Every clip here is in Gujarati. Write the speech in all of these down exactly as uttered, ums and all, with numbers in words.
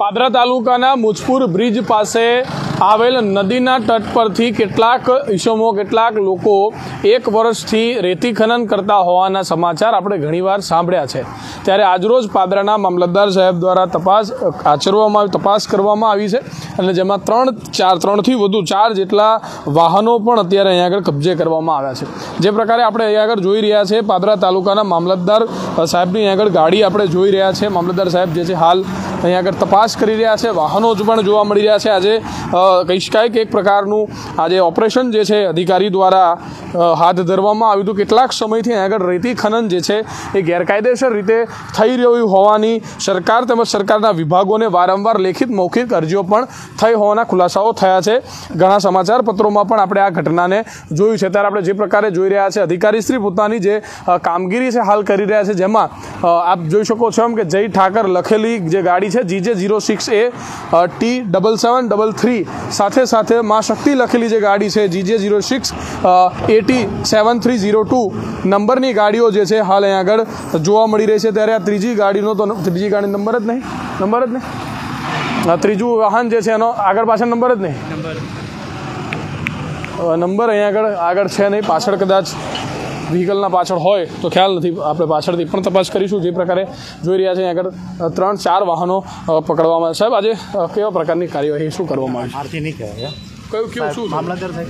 પાદરા તાલુકાના મુજપુર બ્રિજ પાસે આવેલ નદીના તટ પરથી કેટલાક ઈસમો કેટલાક લોકો એક વર્ષથી રેતી ખનન કરતા હોવાના સમાચાર આપણે ઘણીવાર સાંભળ્યા છે। ત્યારે આજરોજ પાદરાના મામલતદાર સાહેબ દ્વારા તપાસ આચરવામાં તપાસ કરવામાં આવી છે અને જેમાં ત્રણ ચાર ત્રણથી વધુ ચાર જેટલા વાહનો પણ અત્યારે અહીંયા આગળ કબજે કરવામાં આવ્યા છે। જે પ્રકારે આપણે અહીંયા આગળ જોઈ રહ્યા છે પાદરા તાલુકાના મામલતદાર સાહેબની અહીંયા આગળ ગાડી આપણે જોઈ રહ્યા છે। મામલતદાર સાહેબ જે છે હાલ અહીંયા આગળ તપાસ કરી રહ્યા છે, વાહનો પણ જોવા મળી રહ્યા છે। આજે કહી શકાય કે એક પ્રકારનું આજે ઓપરેશન જે છે અધિકારી દ્વારા હાથ ધરવામાં આવ્યું હતું। કેટલાક સમયથી અહીંયા આગળ રેતી ખનન જે છે એ ગેરકાયદેસર રીતે થઈ રહ્યું હોવાની સરકાર તેમજ સરકારના વિભાગોને વારંવાર લેખિત મૌખિક અરજીઓ પણ થઈ હોવાના ખુલાસાઓ થયા છે। ઘણા સમાચાર પત્રોમાં પણ આપણે આ ઘટનાને જોયું છે। ત્યારે આપણે જે પ્રકારે જોઈ રહ્યા છે અધિકારીશ્રી પોતાની જે કામગીરી છે હાલ કરી રહ્યા છે, જેમાં આપ જોઈ શકો છો એમ કે જય ઠાકર લખેલી જે ગાડી છે GJ zero six A T double seven double three સાથે સાથે મા શક્તિ લખેલી જે ગાડી છે GJ zero six AT seven three zero two નંબરની ગાડીઓ જે છે હાલ અહીંયા આગળ જોવા મળી રહી છે। ત્યારે આ ત્રીજી ગાડીનો તો ત્રીજી ગાડી નંબર જ નહીં નંબર જ નહીં ત્રીજું વાહન જે છે એનો આગળ પાછળ નંબર જ નહીં નંબર અહીંયા આગળ આગળ છે નહીં, પાછળ કદાચ વ્હીકલના પાછળ હોય તો ખ્યાલ નથી, આપણે પાછળથી પણ તપાસ કરીશું। જે પ્રકારે જોઈ રહ્યા છે આગળ ત્રણ ચાર વાહનો પકડવામાં આવે। સાહેબ આજે કેવા પ્રકારની કાર્યવાહી શું કરવામાં આવી છે? કયું કેવું શું મામલતદાર સાહેબ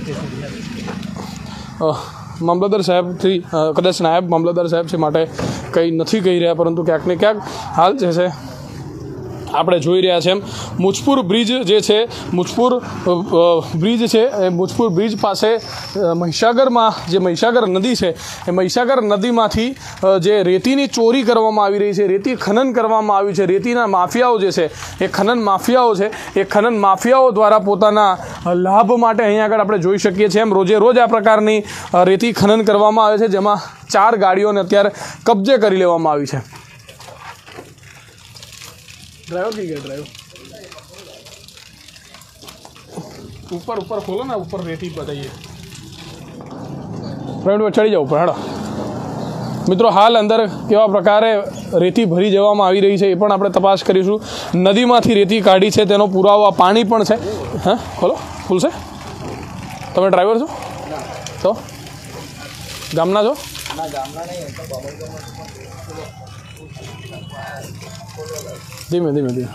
મામલતદાર સાહેબથી કદાચ નાયબ મામલતદાર સાહેબ છે માટે કંઈ નથી કહી રહ્યા, પરંતુ ક્યાંક ને ક્યાંક હાલ જે છે આપણે જોઈ રહ્યા છે એમ મુજપુર બ્રિજ જે છે મુજપુર બ્રિજ છે એ મુજપુર બ્રિજ પાસે મહીસાગરમાં જે મહીસાગર નદી છે એ મહીસાગર નદીમાંથી જે રેતીની ચોરી કરવામાં આવી રહી છે, રેતી ખનન કરવામાં આવ્યું છે। રેતીના માફિયાઓ જે છે એ ખનન માફિયાઓ છે એ ખનન માફિયાઓ દ્વારા પોતાના લાભ માટે અહીંયા આગળ આપણે જોઈ શકીએ છીએ એમ રોજે રોજ આ પ્રકારની રેતી ખનન કરવામાં આવે છે, જેમાં ચાર ગાડીઓને અત્યારે કબજે કરી લેવામાં આવી છે। ड्राइवर की गया ड्राइवर ऊपर ऊपर खोलो ना, ऊपर रेती बताइए फ्रेंड चढ़ी जाओ ऊपर हाँ मित्रों। हाल अंदर केवा प्रकारे रेती भरी जवामां आवी रही है ए पण आपणे तपास करीशुं। नदीमांथी रेती काढी छे तेनो पुराવો पाणी पण छे। हाँ खोलो खुलशे। तमे ड्राइवर छो तो गामना छो? ना गामना नहीं धीमे धीमे धीमे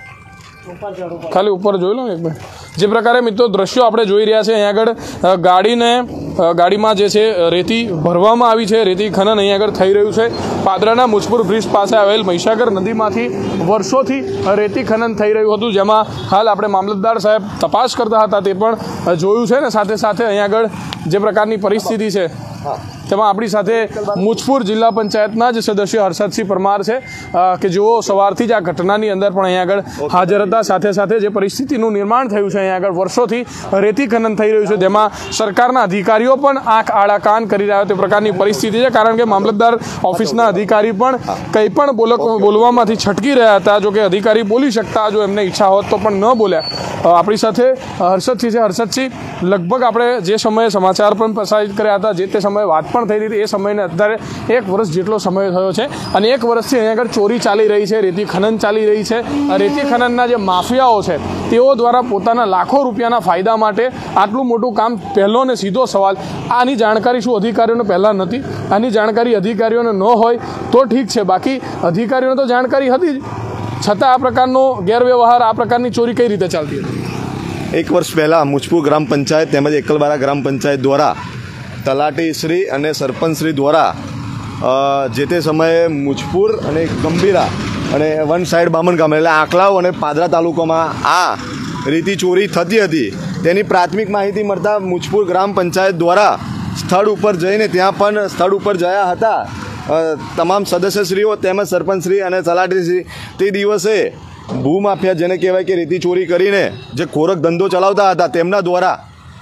खाली ऊपर જોઈ લો એક મિનિટ। જે પ્રકારે મિત્રો દ્રશ્યો આપણે જોઈ રહ્યા છે અહીંયા આગળ ગાડીને ગાડીમાં જે છે રેતી ભરવામાં આવી છે, રેતી ખનન અહીંયા આગળ થઈ રહ્યું છે। પાદરાના મુજપુર બ્રિજ પાસે આવેલ મહીસાગર નદીમાંથી વર્ષોથી રેતી ખનન થઈ રહ્યું હતું, જેમાં હાલ આપણે મામલતદાર સાહેબ તપાસ કરતા હતા તે પણ જોયું છે ને સાથે સાથે અહીંયા આગળ જે પ્રકારની પરિસ્થિતિ છે તેમાં આપણી સાથે મુજપુર જિલ્લા પંચાયતના જ સદસ્ય હર્ષદસિંહ પરમાર છે કે જેઓ સવારથી જ આ ઘટનાની અંદર પણ અહીંયા આગળ હાજર હતા। સાથે સાથે જે પરિસ્થિતિનું નિર્માણ થયું છે અહીંયા આગળ વર્ષોથી રેતી ખનન થઈ રહ્યું છે, જેમાં સરકારના અધિકારીઓ પણ આંખ આડા કાન કરી રહ્યા તે પ્રકારની પરિસ્થિતિ છે, કારણ કે મામલતદાર ઓફિસના અધિકારી પણ કંઈ પણ બોલક બોલવામાંથી છટકી રહ્યા હતા। જો કે અધિકારી બોલી શકતા જો એમને ઈચ્છા હોત તો પણ ન બોલ્યા। આપણી સાથે હર્ષદસિંહ છે। હર્ષદસિંહ, લગભગ આપણે જે સમયે સમાચાર પણ પ્રસારિત કર્યા હતા, જે તે સમયે વાત પણ થઈ રહી હતી, એ સમયને અત્યારે એક વર્ષ જેટલો સમય થયો છે અને એક વર્ષથી અહીંયા આગળ ચોરી ચાલી રહી છે, રેતી ખનન ચાલી રહી છે। રેતી ખનનના જે માફિયાઓ છે તેઓ દ્વારા પોતાના લાખો રૂપિયાના ફાયદા માટે આટલું મોટું કામ, પહેલો ને સીધો સવાલ આની જાણકારી શું અધિકારીઓને પહેલાં નથી? આની જાણકારી અધિકારીઓને ન હોય તો ઠીક છે, બાકી અધિકારીઓને તો જાણકારી હતી જ છતાં આ પ્રકારનો ગેરવ્યવહાર, આ પ્રકારની ચોરી કઈ રીતે ચાલતી હતી? એક વર્ષ પહેલાં મુજપુર ગ્રામ પંચાયત તેમજ એકલબારા ગ્રામ પંચાયત દ્વારા તલાટીશ્રી અને સરપંચશ્રી દ્વારા જે તે સમયે મુજપુર અને ગંભીરા અને વન સાઈડ બામણ ગામ એટલે આંકલાવ અને પાદરા તાલુકામાં આ રેતી ચોરી થતી હતી તેની પ્રાથમિક માહિતી મળતા મુજપુર ગ્રામ પંચાયત દ્વારા સ્થળ ઉપર જઈને ત્યાં પણ સ્થળ ઉપર ગયા હતા તમામ સદસ્યશ્રીઓ તેમજ સરપંચશ્રી અને તલાટીશ્રી। તે દિવસે ભૂમાફિયા જેને કહેવાય કે રેતી ચોરી કરીને જે ખોરક ધંધો ચલાવતા હતા તેમના દ્વારા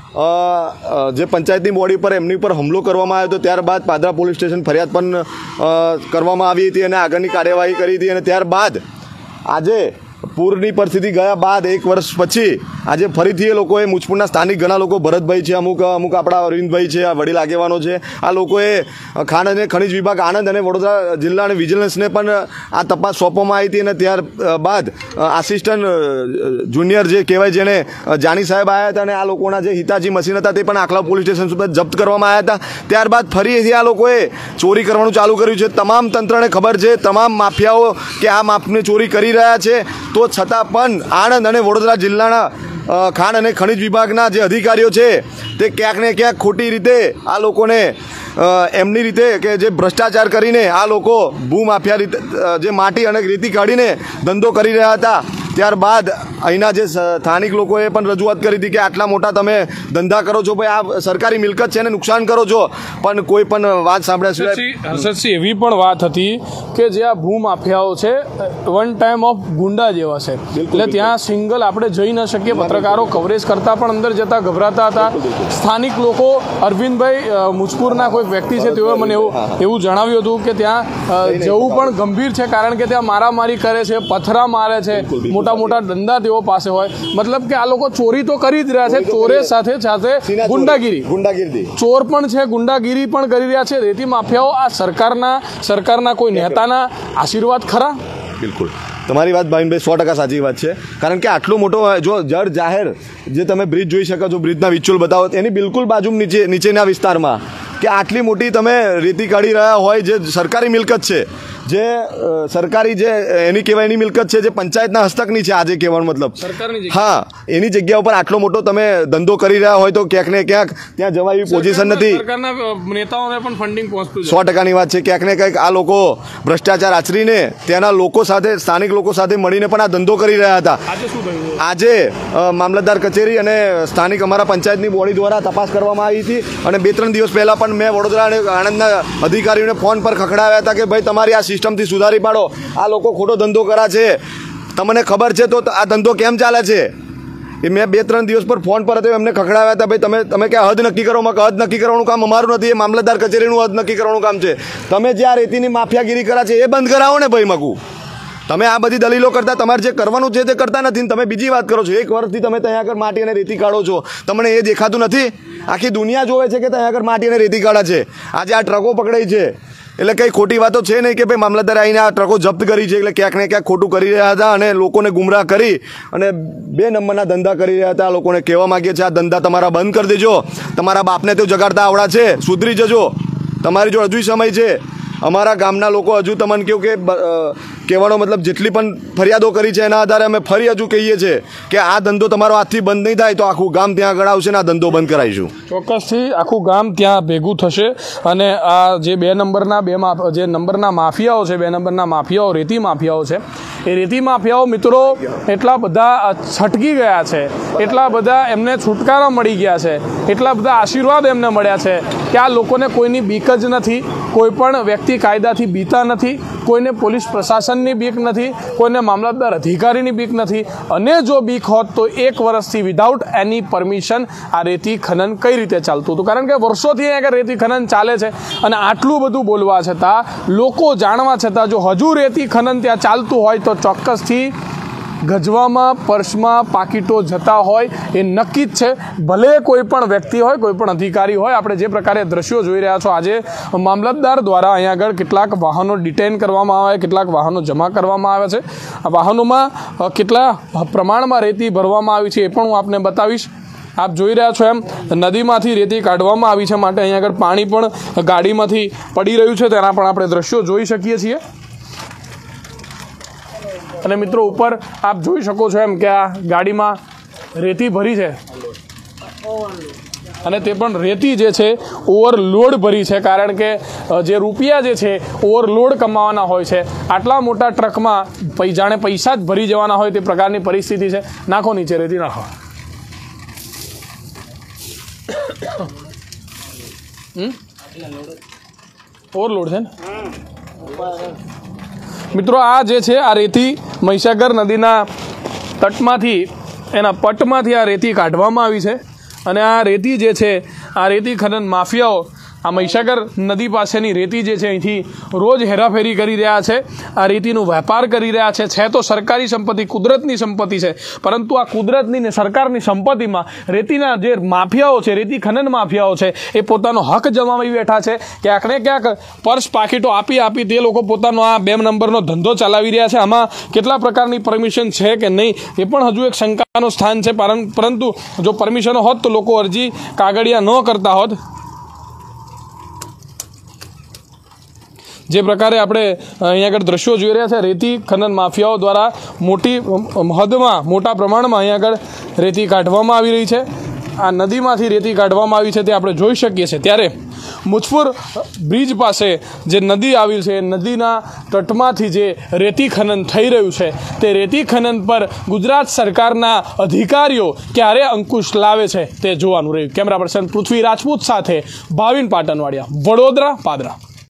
જે પંચાયતની બોડી પર એમની પર હુમલો કરવામાં આવ્યો હતો। ત્યારબાદ પાદરા પોલીસ સ્ટેશન ફરિયાદ પણ કરવામાં આવી હતી અને આગળની કાર્યવાહી કરી હતી અને ત્યારબાદ આજે પૂરની પરિસ્થિતિ ગયા બાદ એક વર્ષ પછી આજે ફરીથી એ લોકોએ મુજપુરના સ્થાનિક ઘણા લોકો ભરતભાઈ છે, અમુક અમુક આપણા અરવિંદભાઈ છે, આ વડીલ આગેવાનો છે, આ લોકોએ ખાણ અને ખનિજ વિભાગ આણંદ અને વડોદરા જિલ્લા અને વિજિલન્સને પણ આ તપાસ સોંપવામાં આવી હતી અને ત્યારબાદ આસિસ્ટન્ટ જુનિયર જે કહેવાય જેને જાની સાહેબ આવ્યા હતા અને આ લોકોના જે હિતાચી મશીન હતા તે પણ આખલા પોલીસ સ્ટેશન સુધી જપ્ત કરવામાં આવ્યા હતા। ત્યારબાદ ફરીથી આ લોકોએ ચોરી કરવાનું ચાલુ કર્યું છે। તમામ તંત્રને ખબર છે, તમામ માફિયાઓ કે આ માપને ચોરી કરી રહ્યા છે, તો છતાં પણ આણંદ અને વડોદરા જિલ્લાના ખાણ અને ખનિજ વિભાગના જે અધિકારીઓ છે તે ક્યાંક ને ક્યાંક ખોટી રીતે આ લોકોને એમની રીતે કે જે ભ્રષ્ટાચાર કરીને આ લોકો ભૂમાફિયા રીતે જે માટી અને રેતી કાઢીને ધંધો કરી રહ્યા હતા। ત્યારબાદ અહીંના જે સ્થાનિક લોકોએ પણ રજૂઆત કરી હતી કે આટલા મોટા તમે ધંધા કરો છો ભાઈ, આ સરકારી મિલકત છે ને નુકસાન કરો છો, પણ કોઈ પણ વાત સાંભળ્યા સિવાય હર્ષદસિંહ એવી પણ વાત હતી કે જે આ ભૂમાફિયાઓ છે વન ટાઈમ ઓફ ગુંડા જેવા છે, એટલે ત્યાં સિંગલ આપણે જઈ ન શકીએ, પત્રકારો કવરેજ કરતા પણ અંદર જતા ગભરાતા હતા। સ્થાનિક લોકો અરવિંદભાઈ મુજપુરના કોઈ વ્યક્તિ છે તેઓએ મને એવું એવું જણાવ્યું હતું કે ત્યાં જવું પણ ગંભીર છે, કારણ કે ત્યાં મારામારી કરે છે, પથરા મારે છે, મોટા મોટા દંડા તેઓ પાસે હોય, મતલબ કે આ લોકો ચોરી તો કરી જ રહ્યા છે, ચોરે સાથે સાથે ગુંડાગીરી ગુંડાગીરી ચોર પણ છે, ગુંડાગીરી પણ કરી રહ્યા છે। રેતી માફિયાઓ આ સરકારના સરકારના કોઈ નેતાના આશીર્વાદ ખરા? બિલકુલ તમારી વાત ભાવિનભાઈ સો ટકા સાચી વાત છે, કારણ કે આટલો મોટો જો જળ જાહેર જે તમે બ્રિજ જોઈ શકો છો, બ્રિજના વિચ્યુઅલ બતાવો, એની બિલકુલ બાજુ નીચે નીચેના વિસ્તારમાં કે આટલી મોટી તમે રેતી કાઢી રહ્યા હોય જે સરકારી મિલકત છે, જે સરકારી જે એની કહેવાય એની મિલકત છે, જે પંચાયતના હસ્તકની છે, આજે કહેવાનો મતલબ હા, એની જગ્યા ઉપર આટલો મોટો તમે ધંધો કરી રહ્યા હોય તો ક્યાંક ને ક્યાંક ત્યાં જવા એવી પોઝિશન નથી। નેતાઓને પણ ફંડિંગ પહોંચતું સો ટકાની વાત છે, ક્યાંક ને ક્યાંક આ લોકો ભ્રષ્ટાચાર આચરીને ત્યાંના લોકો સાથે સ્થાનિક લોકો સાથે મળીને પણ આ ધંધો કરી રહ્યા હતા। આજે મામલતદાર કચેરી અને સ્થાનિક અમારા પંચાયતની બોડી દ્વારા તપાસ કરવામાં આવી હતી અને બે ત્રણ દિવસ પહેલાં પણ મેં વડોદરા અને આણંદના અધિકારીઓને ફોન પર ખખડાવ્યા હતા કે ભાઈ તમારી આ સિસ્ટમથી સુધારી પાડો, આ લોકો ખોટો ધંધો કરા છે, તમને ખબર છે તો આ ધંધો કેમ ચાલે છે। એ મેં બે ત્રણ દિવસ પર ફોન પર હતો એમને ખખડાવ્યા હતા, ભાઈ તમે તમે ક્યાં હદ નક્કી કરો, માં હદ નક્કી કરવાનું કામ અમારું નથી, એ મામલતદાર કચેરીનું હદ નક્કી કરવાનું કામ છે। તમે જે આ રેતીની માફિયાગીરી કરા છે એ બંધ કરાવો ને ભાઈ મકું, તમે આ બધી દલીલો કરતા તમારે જે કરવાનું છે તે કરતા નથી, તમે બીજી વાત કરો છો। એક વર્ષથી તમે ત્યાં આગળ માટી અને રેતી કાઢો છો, તમને એ દેખાતું નથી? આખી દુનિયા જોવે છે કે ત્યાં આગળ માટી અને રેતી કાઢા છે, આજે આ ટ્રકો પકડાઈ છે, એટલે કંઈ ખોટી વાતો છે નહીં કે ભાઈ મામલતદાર આવીને આ ટ્રકો જપ્ત કરી છે એટલે ક્યાંક ને ક્યાંક ખોટું કરી રહ્યા હતા અને લોકોને ગુમરાહ કરી અને બે નંબરના ધંધા કરી રહ્યા હતા। લોકોને કહેવા માગીએ છીએ આ ધંધા તમારા બંધ કરી દેજો, તમારા બાપને તો જગાડતા આવડા છે, સુધરી જજો, તમારી જો હજુ સમય છે। અમારા ગામના લોકો હજુ તમને કહ્યું કે કહેવાનો મતલબ જેટલી પણ ફરિયાદો કરી છે એના આધારે અમે ફરી હજુ કહીએ છીએ કે આ ધંધો તમારો હાથથી બંધ નહીં થાય તો આખું ગામ ત્યાં આગળ આવશે ને આ ધંધો બંધ કરાવીશું। ચોક્કસથી આખું ગામ ત્યાં ભેગું થશે અને આ જે બે નંબરના બે જે નંબરના માફિયાઓ છે, બે નંબરના માફિયાઓ રેતી માફિયાઓ છે, એ રેતી માફિયાઓ મિત્રો એટલા બધા છટકી ગયા છે, એટલા બધા એમને છુટકારા મળી ગયા છે, એટલા બધા આશીર્વાદ એમને મળ્યા છે કે આ લોકોને કોઈની બીક જ નથી, કોઈ પણ વ્યક્તિ કાયદાથી બીતા નથી, કોઈને પોલીસ પ્રશાસનની બીક નથી, કોઈને મામલતદાર અધિકારીની બીક નથી, અને જો બીક હોત તો એક વર્ષથી વિધાઉટ એની પરમિશન આ રેતી ખનન કઈ રીતે ચાલતું હતું, કારણ કે વર્ષોથી અહીંયા રેતી ખનન ચાલે છે અને આટલું બધું બોલવા છતાં, લોકો જાણવા છતાં જો હજુ રેતી ખનન ત્યાં ચાલતું હોય તો ચોક્કસથી ગજવામાં પર્સમાં પાકીટો જતા હોય એ નક્કી જ છે, ભલે કોઈ પણ વ્યક્તિ હોય, કોઈ પણ અધિકારી હોય। આપણે જે પ્રકારે દ્રશ્યો જોઈ રહ્યા છો, આજે મામલતદાર દ્વારા અહીંયા આગળ કેટલાક વાહનો ડિટેન કરવામાં આવે, કેટલાક વાહનો જમા કરવામાં આવે છે, આ વાહનોમાં કેટલા પ્રમાણમાં રેતી ભરવામાં આવી છે એ પણ હું આપને બતાવીશ। આપ જોઈ રહ્યા છો એમ નદીમાંથી રેતી કાઢવામાં આવી છે, માટે અહીંયા આગળ પાણી પણ ગાડીમાંથી પડી રહ્યું છે, તેના પણ આપણે દ્રશ્યો જોઈ શકીએ છીએ। અને મિત્રો ઉપર આપ જોઈ શકો છો એમ કે આ ગાડીમાં રેતી ભરી છે અને તે પણ રેતી જે છે ઓવરલોડ ભરી છે, કારણ કે જે રૂપિયા જે છે ઓવરલોડ કમાવાના હોય છે, આટલા મોટા ટ્રકમાં જાણે પૈસા જ ભરી જવાના હોય તે પ્રકારની પરિસ્થિતિ છે। નાખો નીચે રેતી નાખો, ઓવરલોડ છે ને મિત્રો। આ જે છે આ રેતી મહીસાગર નદીના તટમાંથી એના પટમાંથી આ રેતી કાઢવામાં આવી છે અને આ રેતી જે છે આ રેતી ખનન માફિયાઓ આ મહીસાગર નદી પાસેની રેતી જે છે અહીંથી રોજ હેરાફેરી કરી રહ્યા છે, આ રેતીનો વેપાર કરી રહ્યા છે. છે તો સરકારી સંપત્તિ, કુદરતની સંપત્તિ છે, પરંતુ આ કુદરતની ને સરકારની સંપત્તિમાં રેતીના જે માફિયાઓ છે, રેતી ખનન માફિયાઓ છે, એ પોતાનો હક જમાવી બેઠા છે. ક્યાંક ને ક્યાંક પર્સ પાકીટો આપી આપી તે લોકો પોતાનો આ બે નંબરનો ધંધો ચલાવી રહ્યા છે. આમાં કેટલા પ્રકારની પરમિશન છે કે નહીં એ પણ હજુ એક શંકાનું સ્થાન છે. પરંતુ જો પરમિશનો હોત તો લોકો અરજી કાગળિયા ન કરતા હોત. જે પ્રકારે આપણે અહીંયા આગળ દ્રશ્યો જોઈ રહ્યા છે, રેતી ખનન માફિયાઓ દ્વારા મોટી હદમાં મોટા પ્રમાણમાં અહીંયા આગળ રેતી કાઢવામાં આવી રહી છે. આ નદીમાંથી રેતી કાઢવામાં આવી છે તે આપણે જોઈ શકીએ છીએ. ત્યારે મુજપુર બ્રિજ પાસે જે નદી આવેલ છે, નદીના તટમાંથી જે રેતી ખનન થઈ રહ્યું છે, તે રેતી ખનન પર ગુજરાત સરકારના અધિકારીઓ ક્યારે અંકુશ લાવે છે તે જોવાનું રહ્યું. કેમેરા પર્સન પૃથ્વી રાજપૂત સાથે ભાવિન પાટણવાડિયા, વડોદરા, પાદરા.